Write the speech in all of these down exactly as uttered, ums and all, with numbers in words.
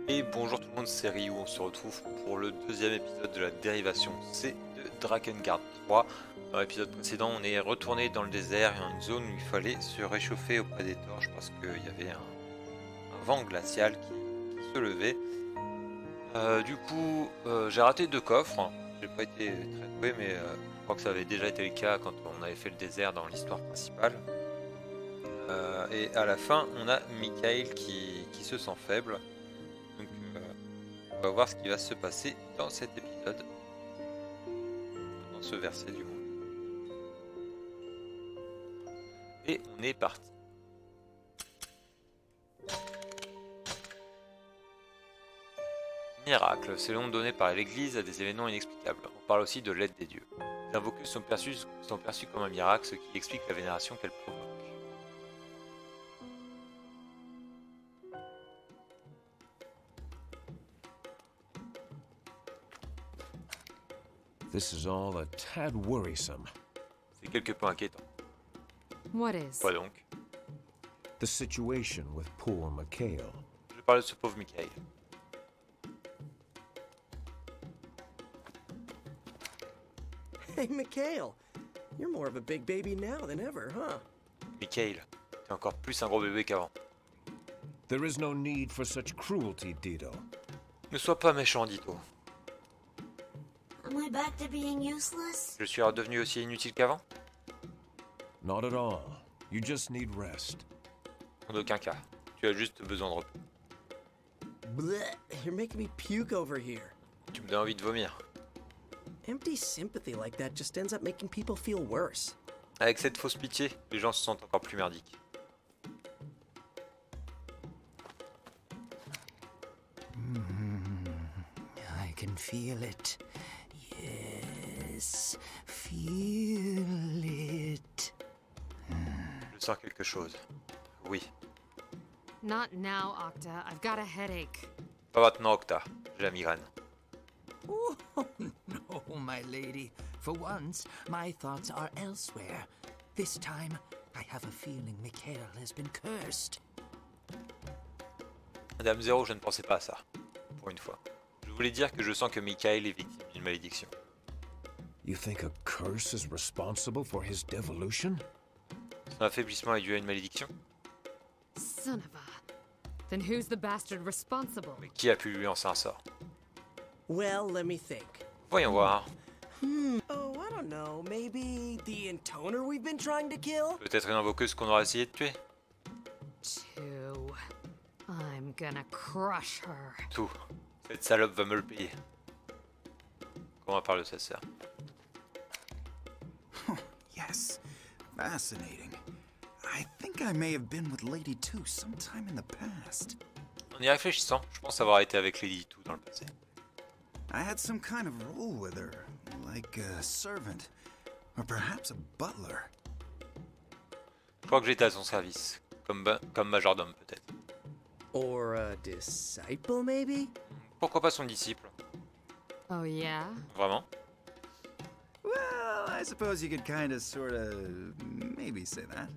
Et bonjour tout le monde, c'est Ryu, on se retrouve pour le deuxième épisode de la dérivation C de Drakengard trois. Dans l'épisode précédent, on est retourné dans le désert et dans une zone où il fallait se réchauffer auprès des torches parce qu'il y avait un, un vent glacial qui, qui se levait. Euh, du coup, euh, j'ai raté deux coffres, j'ai pas été très doué, mais euh, je crois que ça avait déjà été le cas quand on avait fait le désert dans l'histoire principale. Euh, et à la fin, on a Mikael qui, qui se sent faible. Donc, euh, on va voir ce qui va se passer dans cet épisode, dans ce verset du moins. Et on est parti. Miracle, c'est le nom donné par l'Église à des événements inexplicables. On parle aussi de l'aide des dieux. Les invoqués sont perçus, sont perçus comme un miracle, ce qui explique la vénération qu'elle provoque. This is all a tad worrisome. C'est quelque peu inquiétant. What is? Quoi donc? The situation with poor Mikhail. Je parle de ce pauvre Mikael. Hey, Mikhail, you're more of a big baby now than ever, huh? Mikael, t'es encore plus un gros bébé qu'avant. There is no need for such cruelty, Dido. Ne sois pas méchant, Dito. Am I back to being useless? Je suis redevenu aussi inutile qu'avant? Not at all. You just need rest. En aucun cas. Tu as juste besoin de repos. Blech, you're making me puke over here. Tu me donnes envie de vomir. Empty sympathy like that just ends up making people feel worse. Avec cette fausse pitié, les gens se sentent encore plus merdiques. I can feel it. Yes, feel it. Je sens quelque chose. Oui. Not now, Octa. I've got a headache. Pas maintenant, Octa. J'ai la migraine. Oh, no, my lady. For once, my thoughts are elsewhere. This time, I have a feeling Mikhail has been cursed. Madame Zéro, je ne pensais pas à ça. Pour une fois. Je voulais dire que je sens que Mikael est victime d'une malédiction. You think a curse is responsible for his devolution? Son affaiblissement est dû à une malédiction? Son of a... Then who's the bastard responsible? Mais qui a pu lui lancer un sort? Well, let me think. Voyons voir. Hmm. Oh, I don't know. Maybe the intoner we've been trying to kill? Peut-être une invoqueuse qu'on aura essayé de tuer? Two. I'm gonna crush her. Tout. Cette salope va me le payer. Comment parle de sa sœur? Yes, fascinating. I think I may have been with Lady Two sometime in the past. En y réfléchissant, je pense avoir été avec Lady Two dans le passé. I had some kind of role with her, like a servant, or perhaps a butler. Je crois que j'étais à son service. Comme, ba- comme majordome peut-être. Or a disciple, maybe? Pourquoi pas son disciple? Oh yeah? Vraiment? Well, I suppose you could kind of, sort of, maybe say that.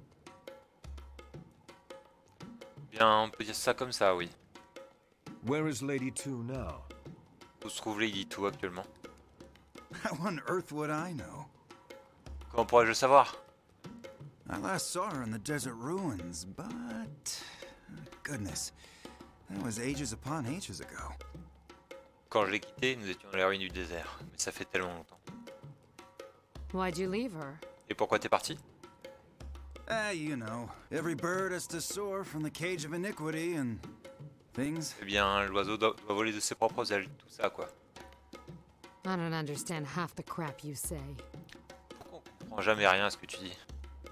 Bien, on peut dire ça comme ça, oui. Where is Lady Two now? Où se trouve Lady Two actuellement? How on earth would I know? Comment pourrais-je le savoir? I last saw her in the desert ruins, but... Goodness, that was ages upon ages ago. Quand je l'ai quitté, nous étions dans les ruines du désert. Mais ça fait tellement longtemps. Why'd you leave her? Et pourquoi t'es parti? Ah, you know, every bird has to soar from the cage of iniquity and... things. Eh bien, l'oiseau doit, doit voler de ses propres ailes, tout ça quoi. I don't understand half the crap you say. Pourquoi on comprend jamais rien à ce que tu dis?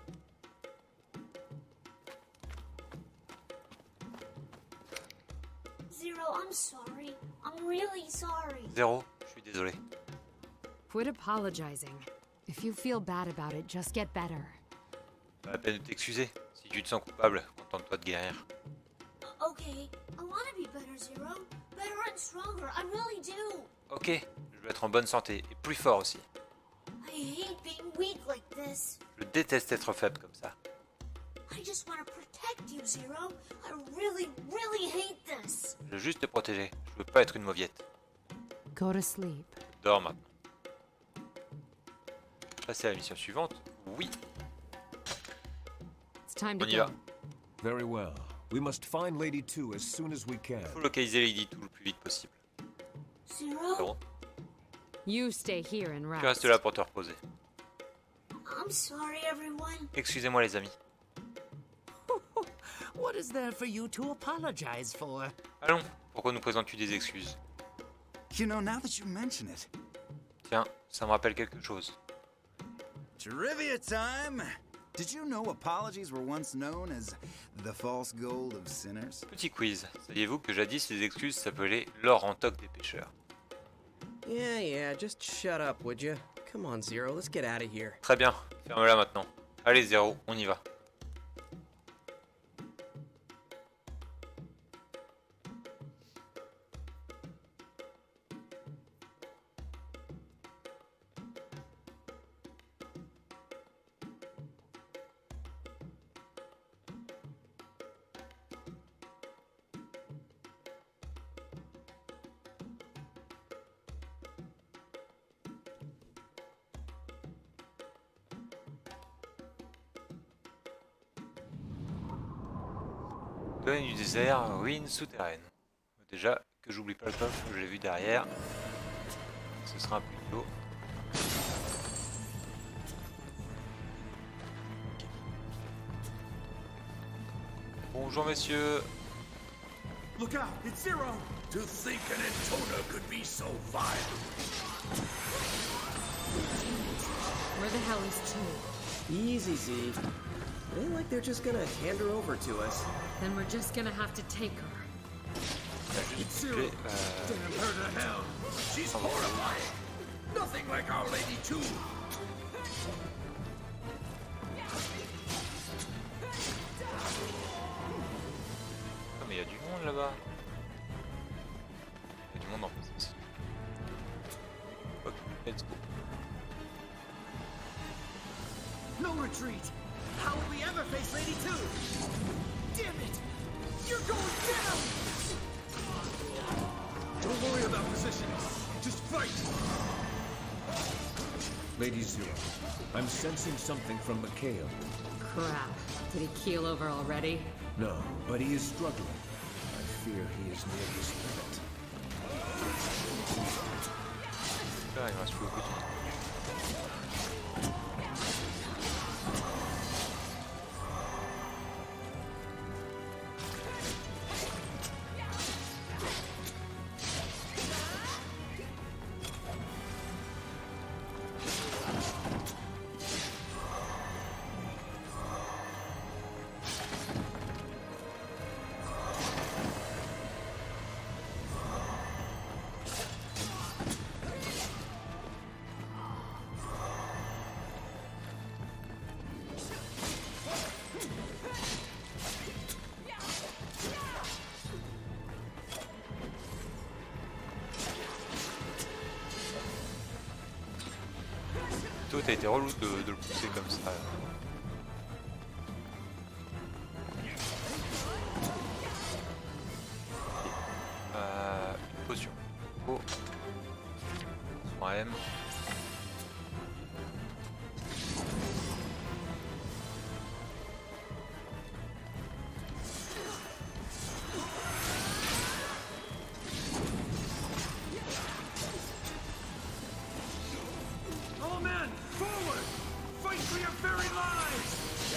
Zero, I'm sorry. I'm really sorry. Zéro, je suis désolé. Quit apologizing. If you feel bad about it, just get better. Pas la peine de t'excuser. Si tu te sens coupable, contente-toi de guérir. Okay, I want to be better, Zero. Better and stronger. I really do. Ok, je veux être en bonne santé, et plus fort aussi. I hate being weak like this. Je déteste être faible comme ça. I just want to protect protect you, Zero. I really, really hate this. Je veux juste te protéger. Je veux pas être une mauviette. Go to sleep. Dors maintenant. Passer à la mission suivante. Oui. It's time to On y va. go. Very well. We must find Lady Two as soon as we can. Faut localiser Lady Two le plus vite possible. Zero, Bon, You stay here and tu rest. restes là pour te reposer. I'm sorry, everyone. Excusez-moi les amis. What is there for you to apologize for? Allons, pourquoi nous présentes-tu des excuses? You know, now that you mention it, Tiens, ça me rappelle quelque chose. trivia time! Did you know apologies were once known as the false gold of sinners? Petit quiz. Saviez-vous que jadis les excuses s'appelaient l'or en toc des pêcheurs? Yeah, yeah, just shut up, would you? Come on, Zero, let's get out of here. Très bien, ferme-la maintenant. Allez Zéro, on y va. Domaine du désert, ruines souterraines. Déjà, que j'oublie pas le coffre, je l'ai vu derrière. Ce sera un peu plus tôt. Bonjour messieurs. Look out! It's Zero! To think an Entona could be so vile! Where the hell is Two? Easy, Z. It ain't like they're just gonna hand her over to us. Then we're just gonna have to take her. It's Zero! Et, euh, Damn her to hell! She's horrifying! Nothing like Our Lady Two! oh, mais il y a du monde là-bas. Il y a du monde en face aussi. Ok, let's go. No retreat! How will we ever face Lady Two? Damn it! You're going down! Don't worry about positions. Just fight! Lady Zero, I'm sensing something from Mikhail. Crap. Did he keel over already? No, but he is struggling. I fear he is near his limit. Là, il me reste plus beaucoup de temps. Toi, t'as été relou de, de le pousser comme ça. Euh, une potion. Oh. Soin M. All men, forward! Fight for your very lives!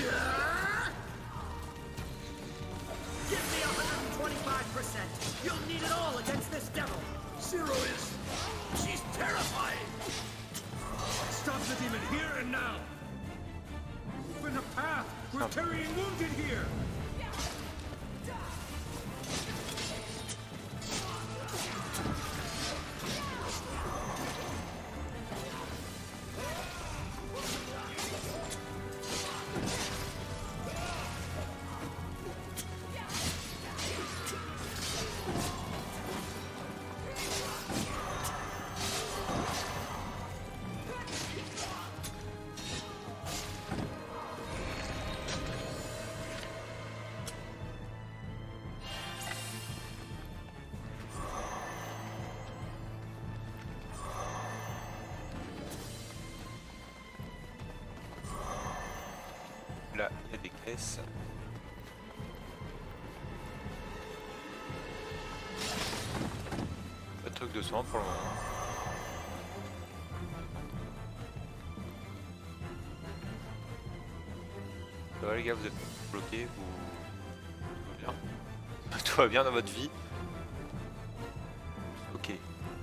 Give me one hundred twenty-five percent! You'll need it all against this devil! Zero is... she's terrifying! Stop the demon here and now! Open a path! We're carrying wounded here! des caisses. Pas de truc de soin pour le moment. Ça va les gars, vous êtes bloqués ou tout va bien? Tout va bien dans votre vie? Ok.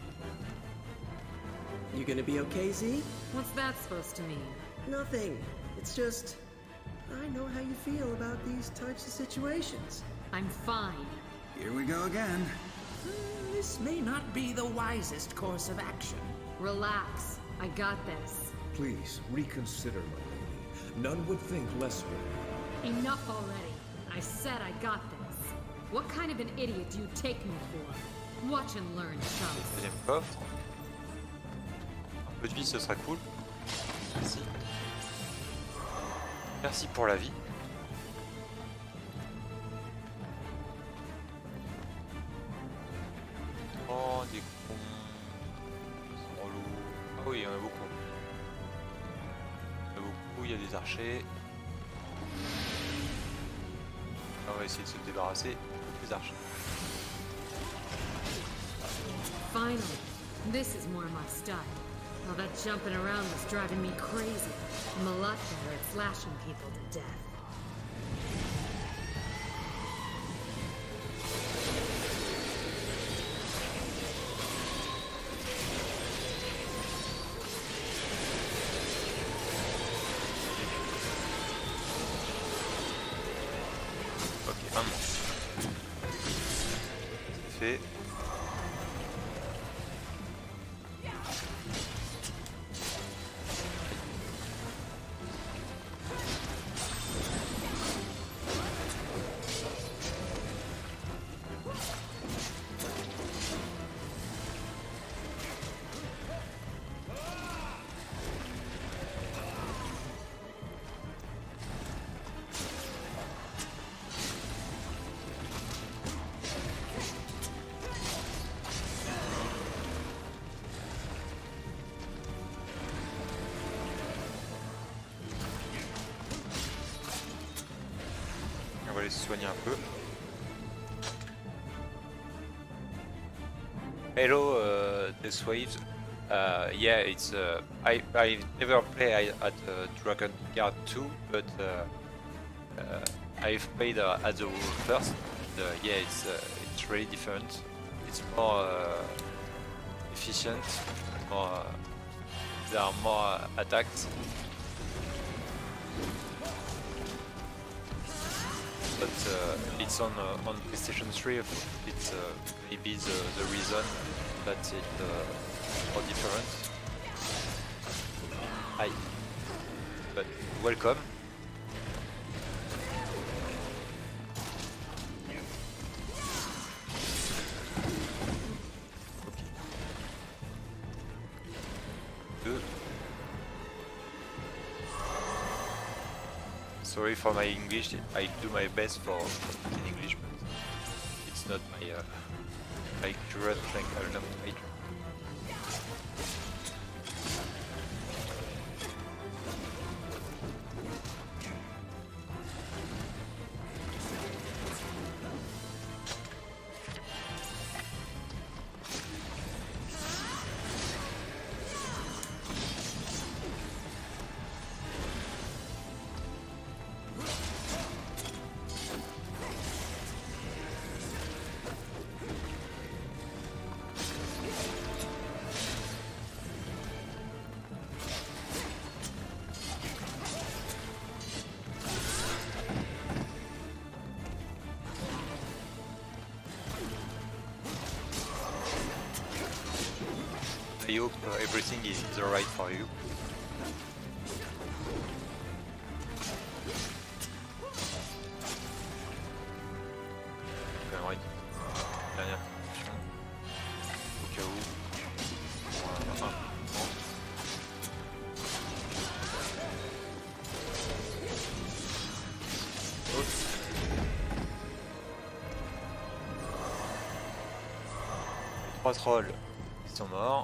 You gonna be okay, Z? What's that supposed to mean? Nothing. It's just... I know how you feel about these types of situations. I'm fine. Here we go again. Hmm, this may not be the wisest course of action. Relax. I got this. Please, reconsider, my lady. None would think less of you. Enough already. I said I got this. What kind of an idiot do you take me for? Watch and learn, chums. Deuxième coffre. Un peu de vie, ce sera cool. Merci. Merci pour la vie. Oh, des cons. Ils sont relous. Ah oui, il y en a beaucoup. Il y en a beaucoup, il y a des archers. On va essayer de se débarrasser des archers. Finally, this is more my style. All that jumping around was driving me crazy. I'm a lot better at slashing people to death. Ok, un mort. C'est fait. On va aller se soigner un peu. Hello, uh, this waves. Uh, yeah, it's. Uh, I I never played at uh, Dragon Guard two, but uh, uh, I've played uh, at the first. And, uh, yeah, it's uh, it's really different. It's more uh, efficient. More. Uh, there are more attacks. But uh, it's on uh, on PlayStation three. It's uh, maybe the, the reason that it's uh, more different. Hi, but welcome. Okay. Deux. Sorry for my English. I do my best for in English, but it's not my uh, my current language. I hope uh, everything is alright for you. Quand même, dernière option. Au cas où. Voilà. Les trois trolls, ils sont morts.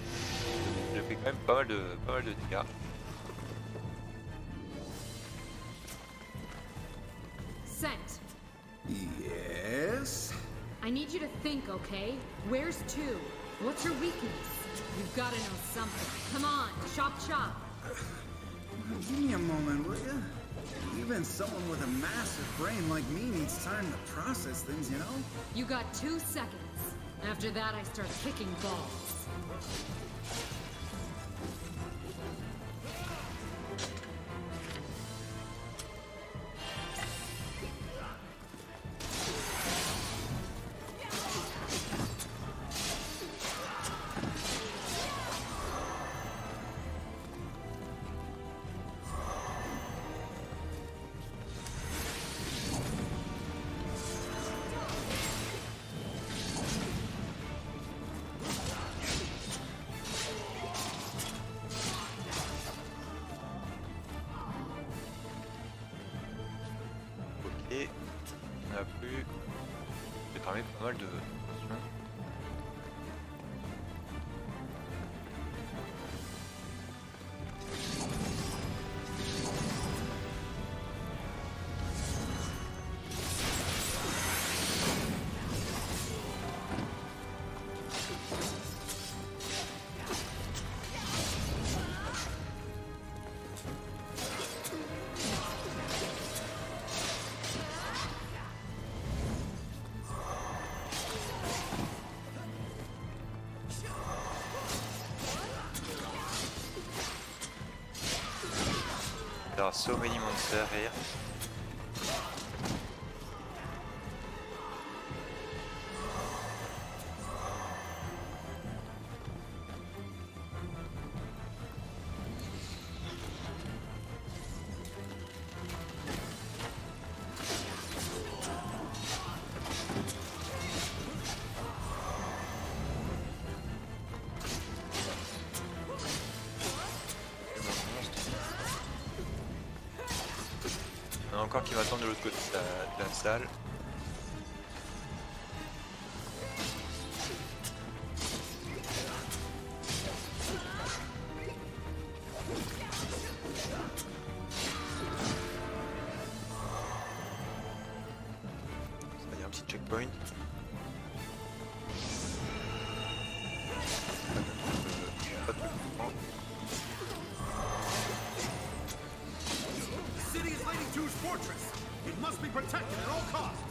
J'ai fait quand même pas mal de, pas mal de dégâts. percent. Yes? I need you to think, okay? Where's two? What's your weakness? You've got to know something. Come on, chop chop. Give me a moment, will you? Even someone with a massive brain like me needs time to process things, you know? You got two seconds. After that, I start kicking balls. Et on a plus. C'est quand même pas mal de potions. There are so many monsters here. Il y en a encore qui m'attendent de l'autre côté de la, de la salle. Ça y a un petit checkpoint. Pas de checkpoint. The city is Lady Two's fortress. It must be protected at all costs.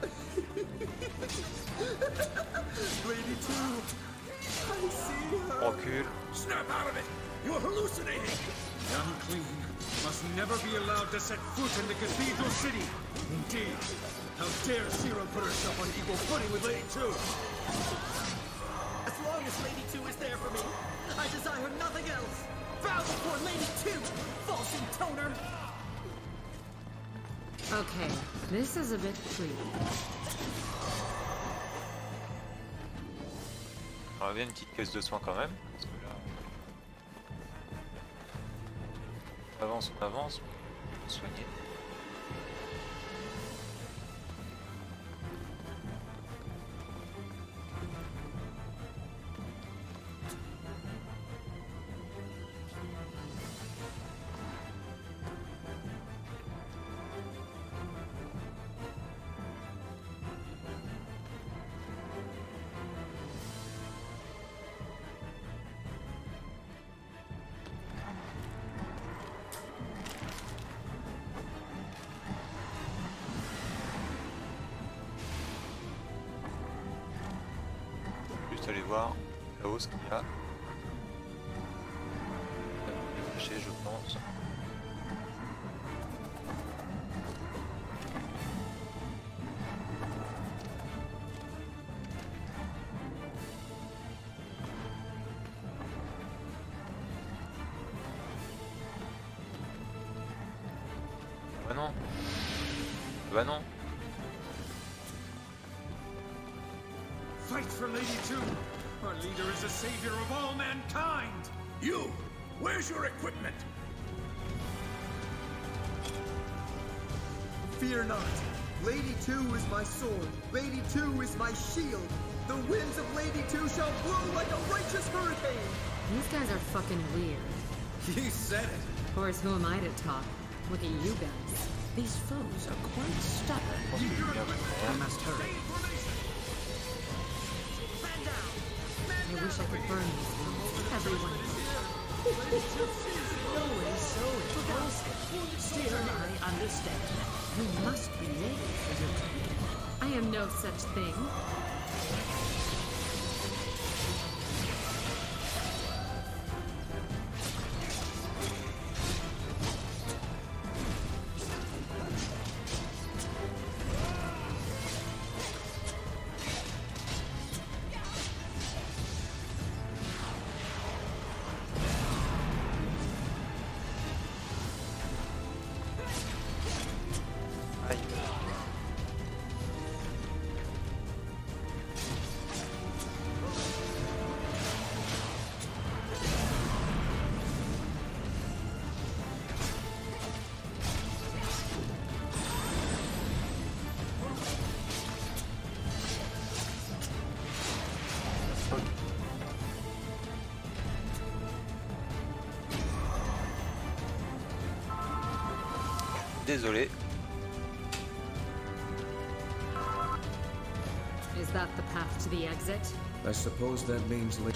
Lady Two, I see her. Recule. Snap out of it. You're hallucinating. The unclean must never be allowed to set foot in the cathedral city. Indeed. How dare Zero put herself on equal footing with Lady Two? As long as Lady Two is there for me, I desire nothing else. Bow before Lady Two, false intoner. Okay, this is a bit creepy. On revient une petite caisse de soins quand même. Parce que là, on avance, on avance, on va soigner. Juste aller voir là-haut ce qu'il y a. Il est caché, je pense. Bah non. Bah non. Fight for Lady Two. Our leader is the savior of all mankind. You, where's your equipment? Fear not. Lady Two is my sword. Lady Two is my shield. The winds of Lady Two shall blow like a righteous hurricane. These guys are fucking weird. You said it. Of course, who am I to talk? Look at you guys. These foes are quite stubborn. Je pense que je vais bien I faire. must hurry. I wish I could burn these ones. Everyone. Always so impulsive. Still, I understand. You must be ready for your training. I am no such thing. Aïe. Désolé. Is that the path to the exit? I suppose that means li-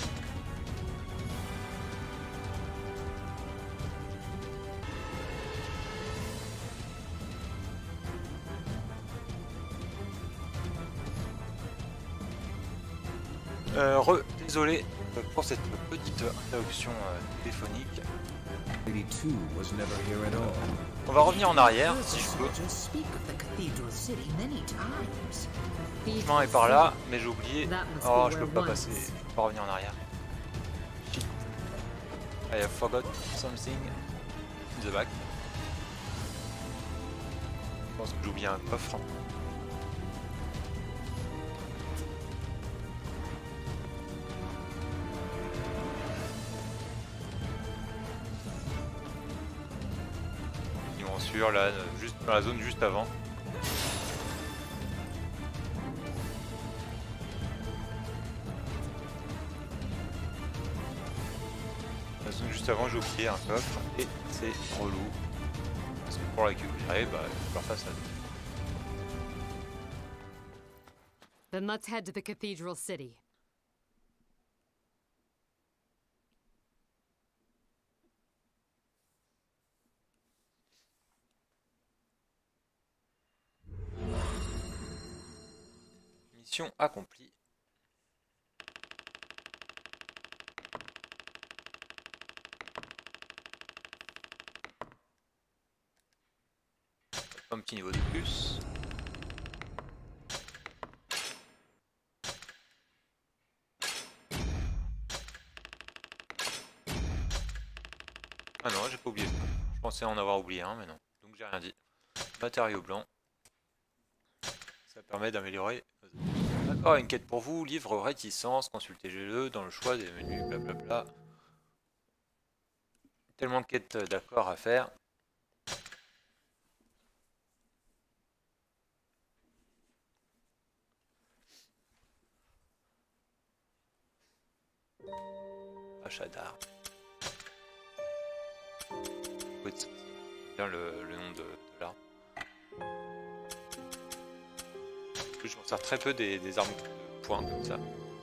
Euh, re, désolé pour cette petite interruption euh, téléphonique. Lady Two was never here at all. On va revenir en arrière, Heard si the je peux. soldiers speak of the cathedral city many times. Le chemin est par là, mais j'ai oublié. That must Oh, be je peux where pas once. passer. Je peux pas revenir en arrière. Shit. I have forgot something in the back. Je pense que j'ai oublié un coffre. Sûr là, juste dans la zone juste avant. La zone juste avant, j'ai oublié un coffre et c'est relou. Parce que pour la récupérer, bah, il faut leur fasse la. Then let's head to the cathedral city. Mission accomplie. Un petit niveau de plus. Ah non, j'ai pas oublié. Je pensais en avoir oublié un, mais non. Donc j'ai rien dit. Matériaux blancs. Ça permet d'améliorer. D'accord, une quête pour vous, livre réticence, consultez-le dans le choix des menus, blablabla. Tellement de quêtes d'accord à faire. Achat d'armes. Oui, c'est bien le, le nom de, de l'arme. Je m'en sers très peu des, des armes de poing comme ça.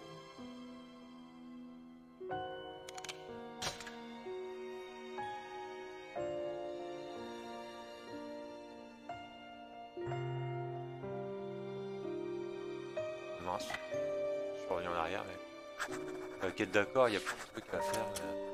Mince, je suis revenu en arrière, mais la quête d'accord, il y a plein de trucs à faire. Mais...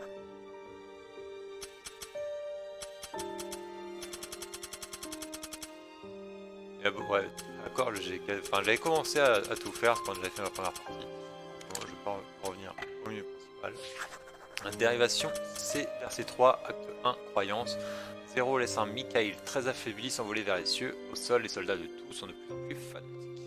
Et bon, ouais, d'accord, enfin, j'avais commencé à, à tout faire quand j'avais fait ma première partie. Bon, je vais pas revenir au menu principal. Dérivation, c'est verset trois, acte un, croyance. zéro laisse un Mikhail très affaibli s'envoler vers les cieux. Au sol, les soldats de tous sont de plus en plus fanatiques.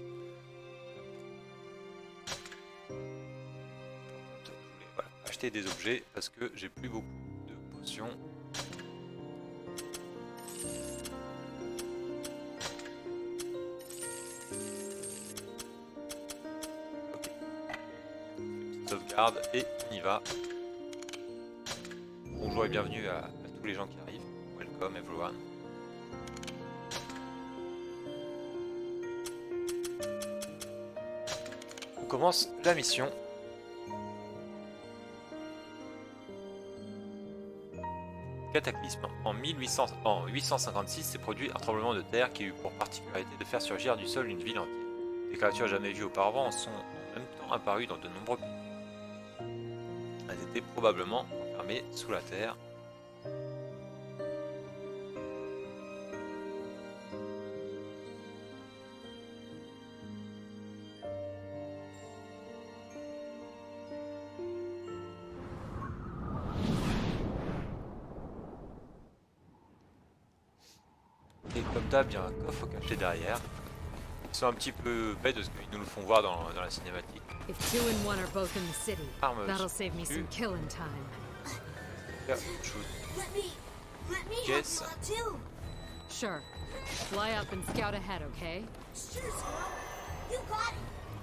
Voilà, acheter des objets parce que j'ai plus beaucoup de potions. Sauvegarde et on y va. Bonjour et bienvenue à, à tous les gens qui arrivent. Welcome everyone. On commence la mission. Cataclysme. En, mille huit cents, en huit cent cinquante-six s'est produit un tremblement de terre qui eut pour particularité de faire surgir du sol une ville entière. Des créatures jamais vues auparavant sont en même temps apparues dans de nombreux pays. Elles étaient probablement enfermées sous la terre. Et comme d'hab, il y a un coffre caché derrière. Ils sont un petit peu bêtes parce qu'ils nous le font voir dans, dans la cinématique. If two and one are both in the city, Arme that'll save me some killing time. Yeah, shoot. Let me, let me Yes. help you out too. Sure. Fly up and scout ahead, okay? Sure, Zero. You got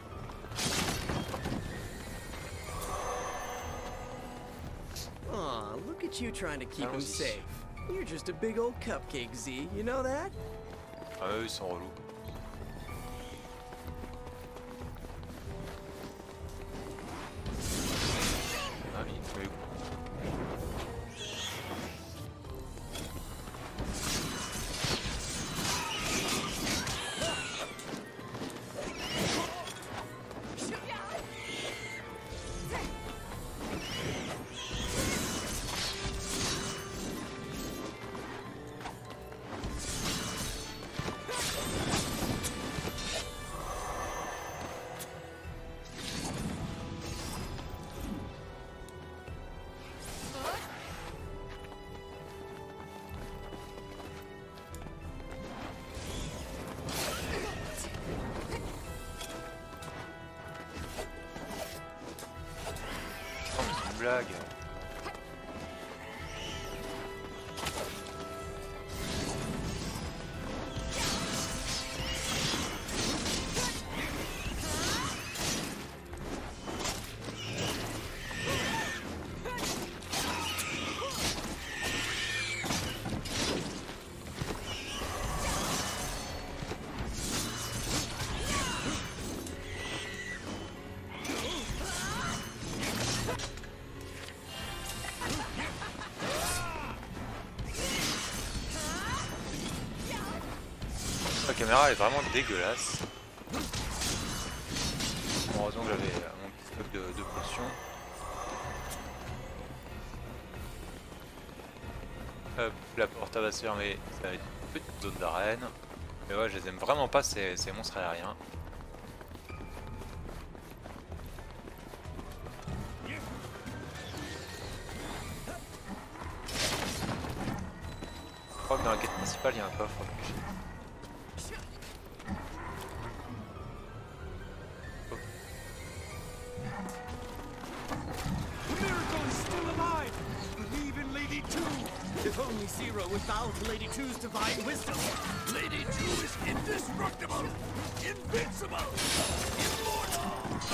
it. Aw, look at you trying to keep him Allons-y. safe. You're just a big old cupcake, Z. You know that? Ah, eux, ils sont relous. Ah oui, oui. Oh, mais c'est une blague. La caméra elle est vraiment dégueulasse. Bon, heureusement que j'avais euh, mon petit stock de, de potions. Hop, la porte va se fermer, ça va être une petite zone d'arène. Mais ouais, je les aime vraiment pas ces, ces monstres aériens. Je crois que dans la quête principale il y a un coffre. The miracle is still alive! Believe in Lady Two! If only Zero would bow to Lady Two's divine wisdom! Lady Two is indestructible! Invincible! Immortal!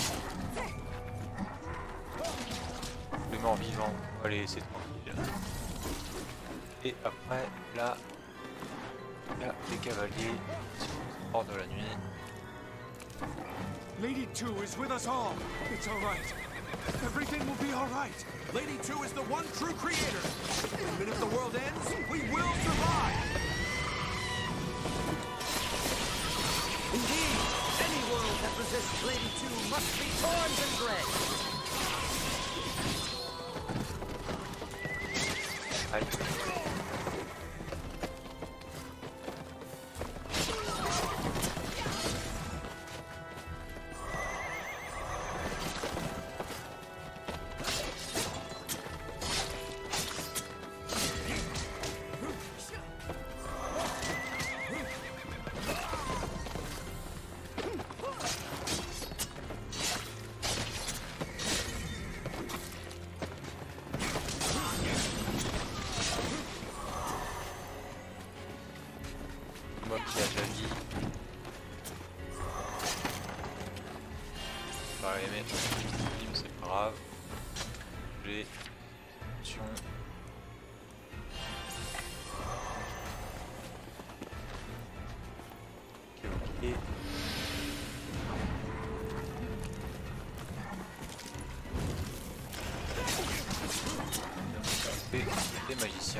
Les morts vivants, on va les laisser tranquilles. Et après, là, il y a les cavaliers qui sont hors de la nuit. Lady Two is with us all! It's alright! Everything will be alright! Lady Two is the one true creator! Even if the world ends, we will survive! Indeed, any world that resists Lady Two must be torn and bred. Allez. Moi qui a déjà dit. Bah mais c'est pas grave. J'ai option. Ok ok. Et les magiciens.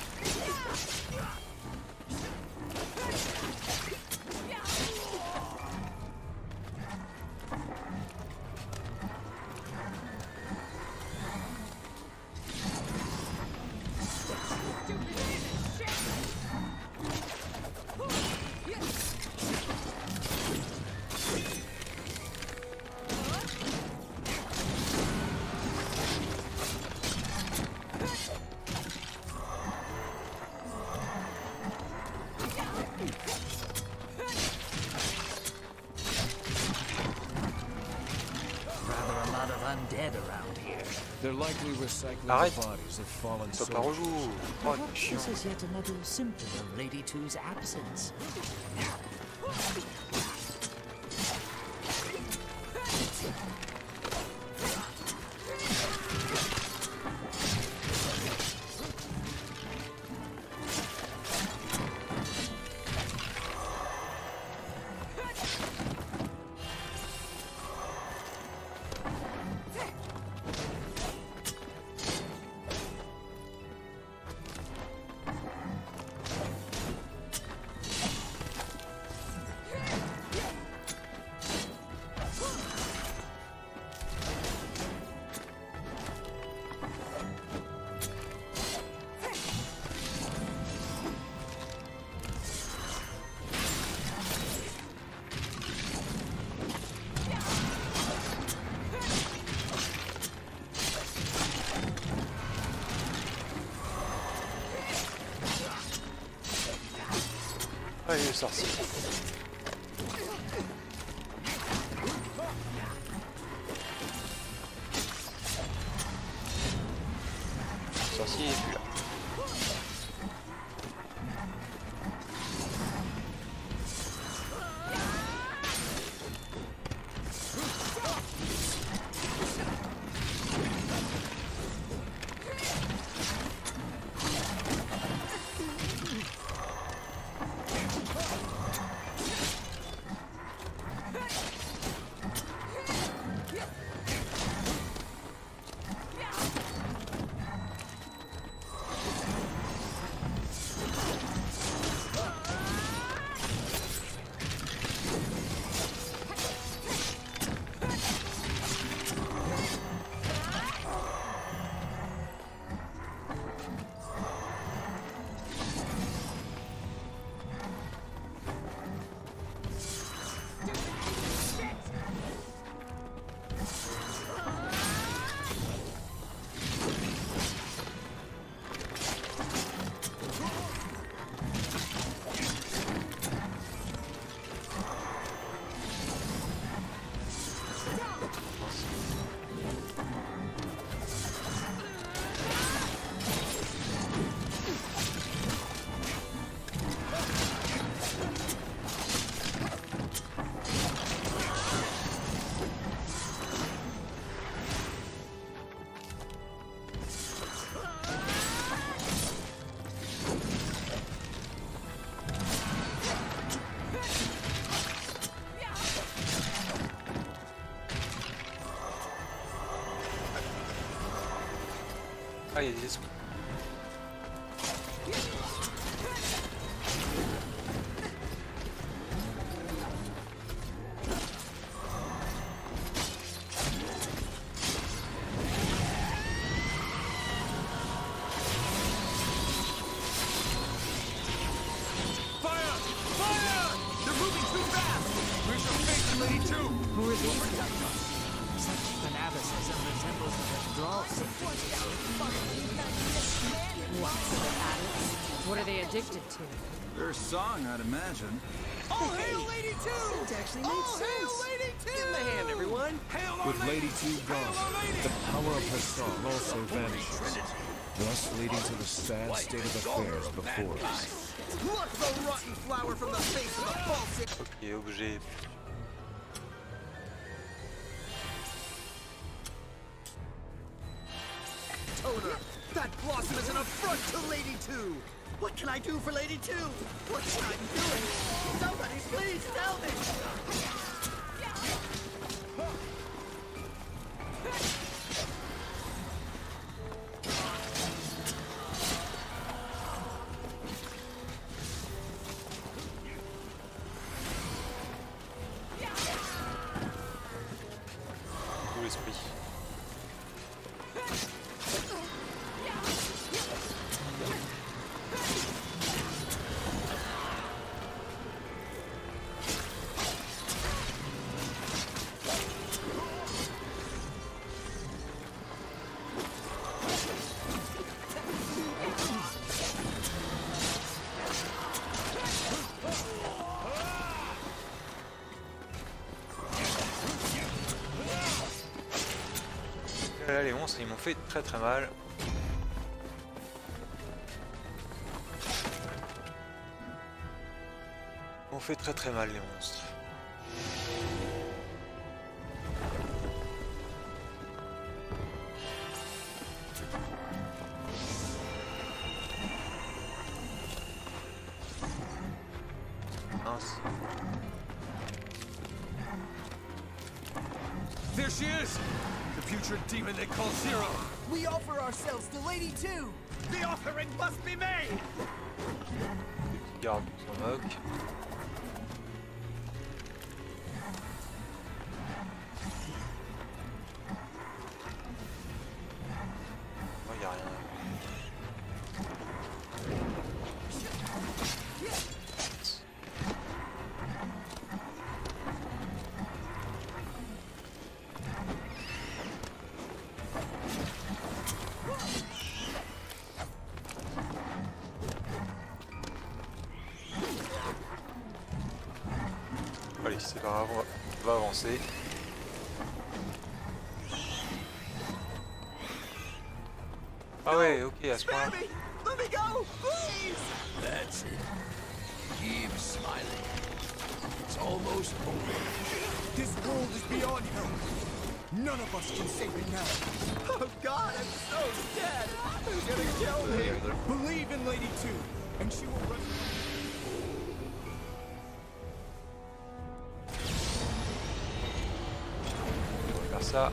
They're likely recycling Arrête. the bodies of fallen Sois pas soldiers. relou. Oh, t'es chiant. This is yet another symptom of Lady Two's absence. Allez, le sorcier. Le sorcier est plus là. Ah, il y a des esprits. What are they addicted to? Their song, I'd imagine. Oh, hail Lady Two! It actually makes oh, sense. Hail Lady Two! Give me a hand, everyone. Hail With Lady Two gone, the power of her song also vanishes, thus leading to the sad state of affairs before us. Pluck the rotten flower from the face of the false. Ok, objet. Toner, that blossom is an affront to Lady Two. What can I do for Lady Two? What should I be doing? Somebody please tell me! l'esprit. Là, les monstres ils m'ont fait très très mal. Ils m'ont fait très très mal les monstres. Mince. There she is! The putrid demon they call Zero. We offer ourselves to Lady Two. The offering must be made! Garde s'en moque. Oh, y a rien. Allez, c'est pas grave, on va avancer. Ah ouais, ok, à ce point. Spare me! Let me go, please! That's it. Keep smiling. It's almost over. This world is beyond help. None of us can save it now. Oh God, I'm so scared. Who's gonna kill me? Believe in Lady Two, and she will run. On va faire ça.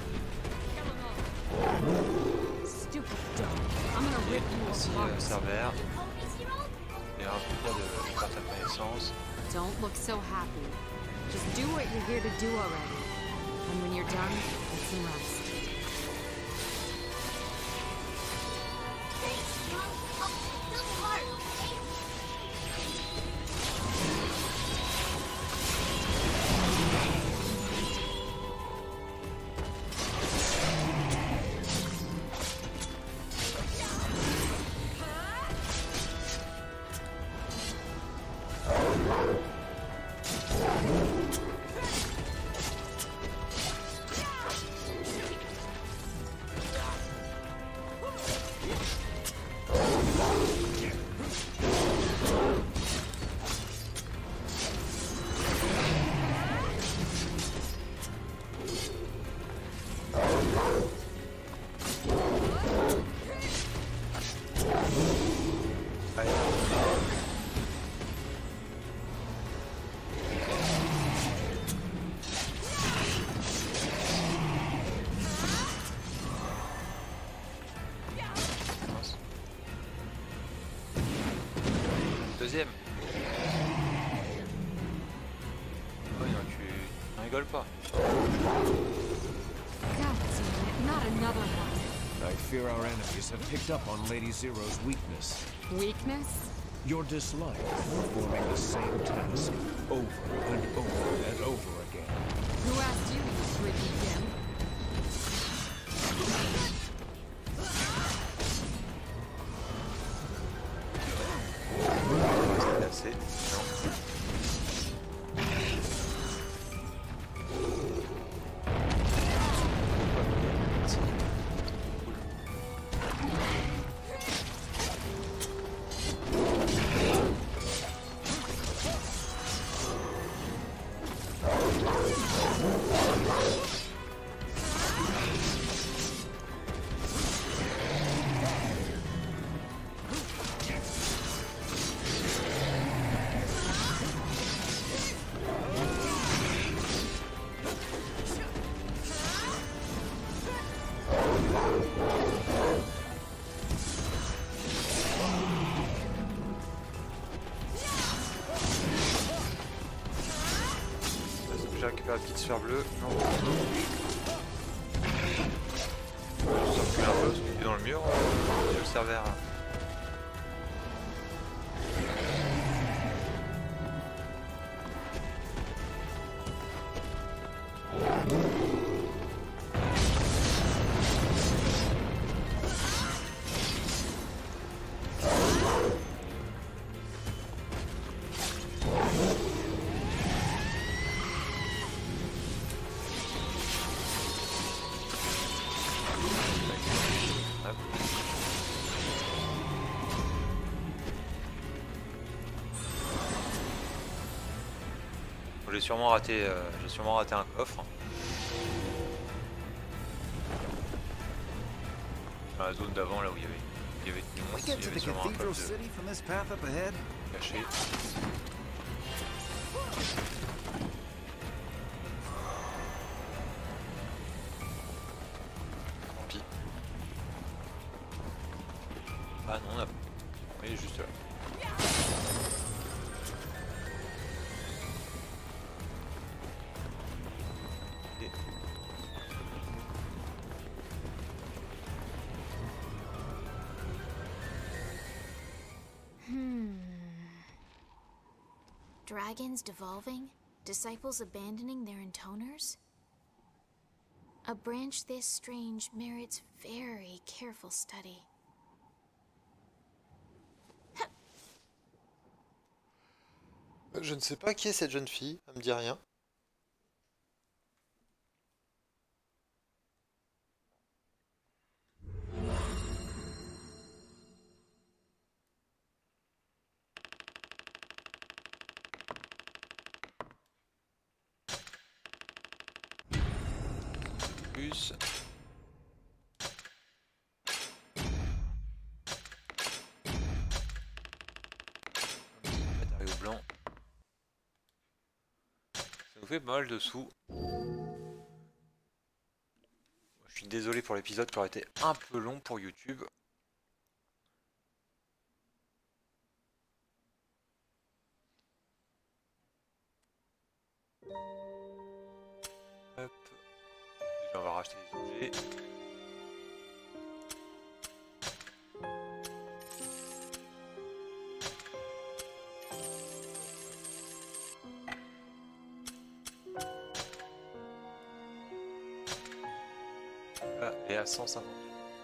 Stupid dog. I'm gonna rip you Merci apart. euh, Cerbère. Et un plaisir de faire ta connaissance. Don't look so happy. Just do what you're here to do already. And when you're done, get some rest. Thanks, Zero. Oh, feel the heart, okay? Deuxième. Oh non, tu tu rigoles pas. God damn it, not another one. I fear our enemies have picked up on Lady Zero's weakness. Weakness? Your dislike for performing the same task over and over and over again. Who asked you, you freaky dim? C'est assez. Non. J'ai récupéré la petite sphère bleue. Non. Hop. J'ai sûrement raté, euh, j'ai sûrement raté un coffre. Dans la zone d'avant, là où il y avait, il y avait tout le monde, il y avait sûrement un coffre de... caché. Tant pis. Ah non, on a... il est juste là. Dragons devolving? Disciples abandoning their intoners? A branch this strange merits very careful study. Je ne sais pas qui est cette jeune fille, elle me dit rien. Plus. Matériau blanc. Ça nous fait pas mal de sous. Je suis désolé pour l'épisode qui aurait été un peu long pour YouTube. Hop. Déjà on va racheter les objets. Là, et à cent cinquante.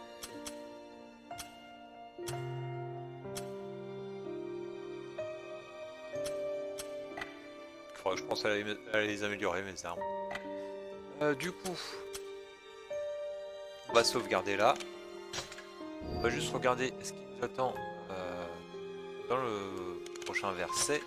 Faudra que je pense à les, à les améliorer mes armes. Euh, du coup, on va sauvegarder là. On va juste regarder ce qui nous attend euh, dans le prochain verset.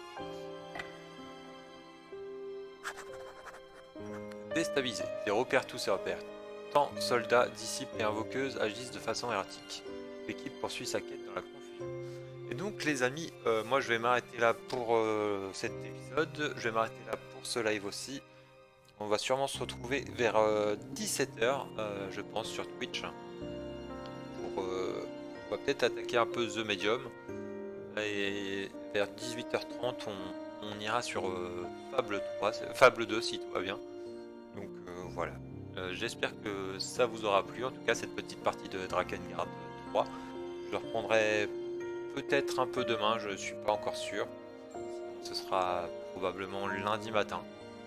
Déstabiliser. Ils repèrent tous ces repères. Tant soldats, disciples et invoqueuses agissent de façon erratique. L'équipe poursuit sa quête dans la confusion. Et donc les amis, euh, moi je vais m'arrêter là pour euh, cet épisode. Je vais m'arrêter là pour ce live aussi. On va sûrement se retrouver vers euh, dix-sept heures, euh, je pense, sur Twitch. Pour, euh, on va peut-être attaquer un peu The Medium. Et vers dix-huit heures trente, on, on ira sur euh, Fable trois, Fable deux si tout va bien. Donc euh, voilà. Euh, J'espère que ça vous aura plu, en tout cas cette petite partie de Drakengard trois. Je le reprendrai peut-être un peu demain, je ne suis pas encore sûr. Ce sera probablement lundi matin.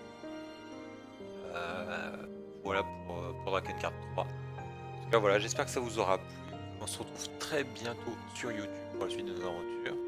Euh, voilà pour, pour Drakengard trois. En tout cas voilà, j'espère que ça vous aura plu. On se retrouve très bientôt sur YouTube pour la suite de nos aventures.